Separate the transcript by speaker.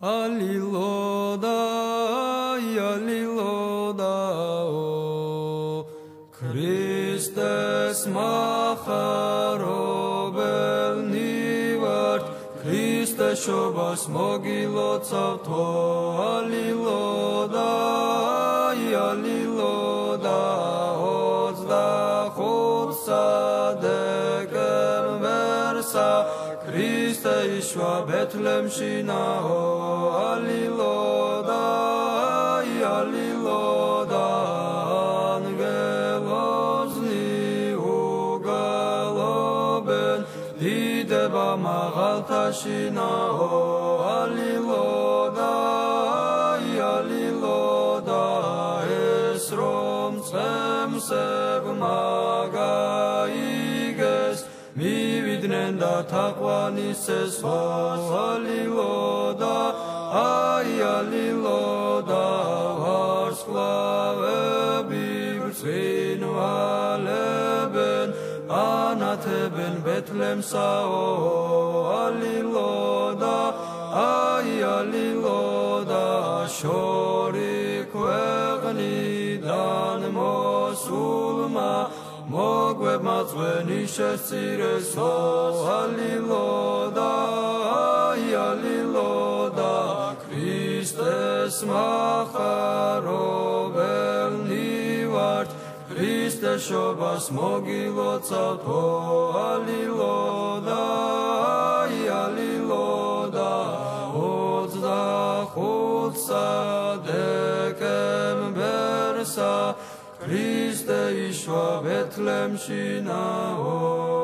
Speaker 1: Αλληλόδα, Χριστές μαχαρόβελ νιβάρτ, Χριστές σοβάς μογιλոցαυτό, Αλληλόδα, ოცდახუთ სადეკემ ვერსა, Χριστე იშვა ბეთლემში ნაო, Αλληλόδα, ანგელოზნი უგალობენ, დიდება მაღალთაში ნაო, Αλληλόδα, ეს რომ წემსებმა გაიგეს, მივიდნენ და თაყვანისეს ხო, Αλληλόδα, Αλληλόδα, ვარსკვლავები ბრწყინვალებენ, ანათებენ ბეთლემსაო, Αλληλόδα, Αλληλόδα, შორი ქვეყნიდან მოსულმა, მოგვებმა წვენი შესწირესო, Αλληλόδα, Χριστეს მახარობელნი ვართ, Χριστეს შობას მოგილოცავთო, Αλληλόδα, ოცდახუთ სადეკემ ვერსა, Χριστე იშვა ბეთლემში ნაო.